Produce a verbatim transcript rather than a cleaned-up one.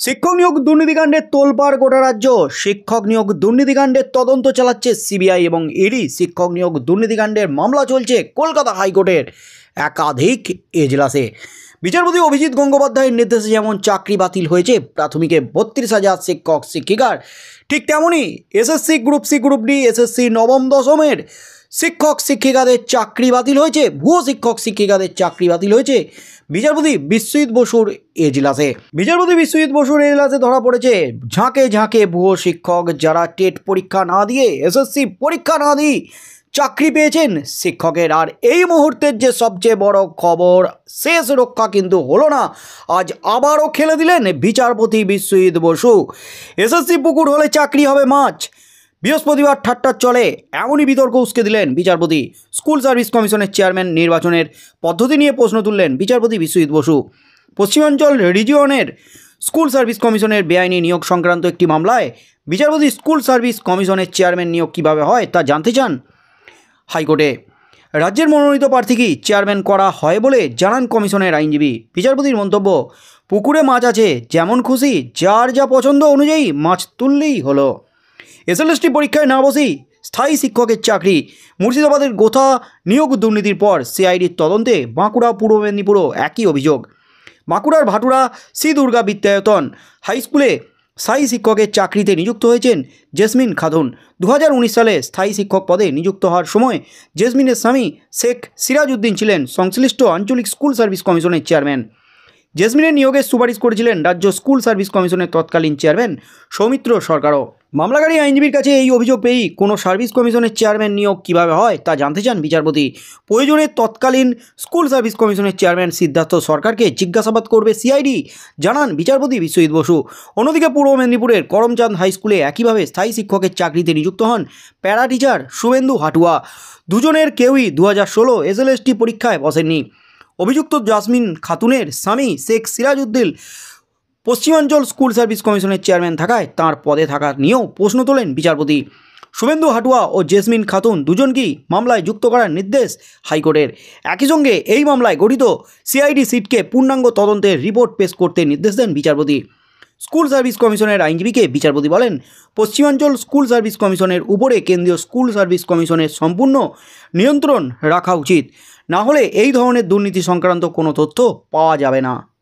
শিক্ষক নিয়োগ দুর্নীতিকাণ্ডের তোলপাড় গোটা রাজ্য। শিক্ষক নিয়োগ দুর্নীতিকাণ্ডের তদন্ত চালাচ্ছে সিবিআই এবং ইডি। শিক্ষক নিয়োগ দুর্নীতিকাণ্ডের মামলা চলছে কলকাতা হাইকোর্টের একাধিক এজলাসে। বিচারপতি অভিজিৎ গঙ্গোপাধ্যায়ের নির্দেশে যেমন চাকরি বাতিল হয়েছে প্রাথমিকে বত্রিশ হাজার শিক্ষক শিক্ষিকার, ঠিক তেমনই SSC group C group D SSC নবম দশমের শিক্ষক শিক্ষিকাদের চাকরি বাতিল হয়েছে। ভুয়ো শিক্ষক শিক্ষিকাদের চাকরি বাতিল হয়েছে বিচারপতি বিশ্বজিৎ বসুর এজলাসে। বিচারপতি বিশ্বজিৎ বসুর এজলাসে ধরা পড়েছে ঝাঁকে ঝাঁকে ভুয়ো শিক্ষক, যারা টেট পরীক্ষা না দিয়ে এসএসসি পরীক্ষা না দিয়ে চাকরি পেয়েছেন শিক্ষকের। আর এই মুহূর্তের যে সবচেয়ে বড় খবর, শেষ রক্ষা কিন্তু হলো না, আজ আবারও খেলে দিলেন বিচারপতি বিশ্বজিৎ বসু। এসএসসি পুকুর হলে চাকরি হবে মাছ, বৃহস্পতিবার ঠাট্টার চলে এমনই বিতর্ক উস্কে দিলেন বিচারপতি। স্কুল সার্ভিস কমিশনের চেয়ারম্যান নির্বাচনের পদ্ধতি নিয়ে প্রশ্ন তুললেন বিচারপতি বিশ্বজিৎ বসু। পশ্চিমাঞ্চল রিজিয়নের স্কুল সার্ভিস কমিশনের বেআইনি নিয়োগ সংক্রান্ত একটি মামলায় বিচারপতি স্কুল সার্ভিস কমিশনের চেয়ারম্যান নিয়োগ কীভাবে হয় তা জানতে চান হাইকোর্টে। রাজ্যের মনোনীত প্রার্থীকেই চেয়ারম্যান করা হয় বলে জানান কমিশনের আইনজীবী। বিচারপতির মন্তব্য, পুকুরে মাছ আছে, যেমন খুশি যার যা পছন্দ অনুযায়ী মাছ তুললেই হলো। এসএলএসটি পরীক্ষায় না বসেই স্থায়ী শিক্ষকের চাকরি। মুর্শিদাবাদের গোথা নিয়োগ দুর্নীতির পর সিআইডির তদন্তে বাঁকুড়া পূর্ব মেদিনীপুরও একই অভিযোগ। বাঁকুড়ার ভাটুরা শ্রী দুর্গা বিদ্যায়তন হাই স্কুলে স্থায়ী শিক্ষকের চাকরিতে নিযুক্ত হয়েছেন জেসমিন খাতুন। দু হাজার উনিশ সালে স্থায়ী শিক্ষক পদে নিযুক্ত হওয়ার সময় জেসমিনের স্বামী শেখ সিরাজউদ্দিন ছিলেন সংশ্লিষ্ট আঞ্চলিক স্কুল সার্ভিস কমিশনের চেয়ারম্যান। জেসমিনের নিয়োগের সুপারিশ করেছিলেন রাজ্য স্কুল সার্ভিস কমিশনের তৎকালীন চেয়ারম্যান সৌমিত্র সরকারও। মামলাকারী আইনজীবীর কাছে এই অভিযোগ পেয়েই কোনো সার্ভিস কমিশনের চেয়ারম্যান নিয়োগ কীভাবে হয় তা জানতে চান বিচারপতি। প্রয়োজনে তৎকালীন স্কুল সার্ভিস কমিশনের চেয়ারম্যান সিদ্ধার্থ সরকারকে জিজ্ঞাসাবাদ করবে সিআইডি, জানান বিচারপতি বিশ্বজিৎ বসু। অন্যদিকে পূর্ব মেদিনীপুরের করমচাঁদ হাই স্কুলে একইভাবে স্থায়ী শিক্ষকের চাকরিতে নিযুক্ত হন প্যারা টিচার শুভেন্দু হাটুয়া। দুজনের কেউই দু হাজার ষোলো এসএলএসটি পরীক্ষায় বসেননি। অভিযুক্ত জাসমিন খাতুনের স্বামী শেখ সিরাজউদ্দিন পশ্চিমাঞ্চল স্কুল সার্ভিস কমিশনের চেয়ারম্যান থাকায় তাঁর পদে থাকা নিয়েও প্রশ্ন তোলেন বিচারপতি। শুভেন্দু হাটুয়া ও জেসমিন খাতুন দুজনকেই মামলায় যুক্ত করার নির্দেশ হাইকোর্টের। একই সঙ্গে এই মামলায় গঠিত সিআইডি সিটকে পূর্ণাঙ্গ তদন্তের রিপোর্ট পেশ করতে নির্দেশ দেন বিচারপতি। স্কুল সার্ভিস কমিশনের আইনজীবীকে বিচারপতি বলেন, পশ্চিমাঞ্চল স্কুল সার্ভিস কমিশনের উপরে কেন্দ্রীয় স্কুল সার্ভিস কমিশনের সম্পূর্ণ নিয়ন্ত্রণ রাখা উচিত, না হলে এই ধরনের দুর্নীতি সংক্রান্ত কোনো তথ্য পাওয়া যাবে না।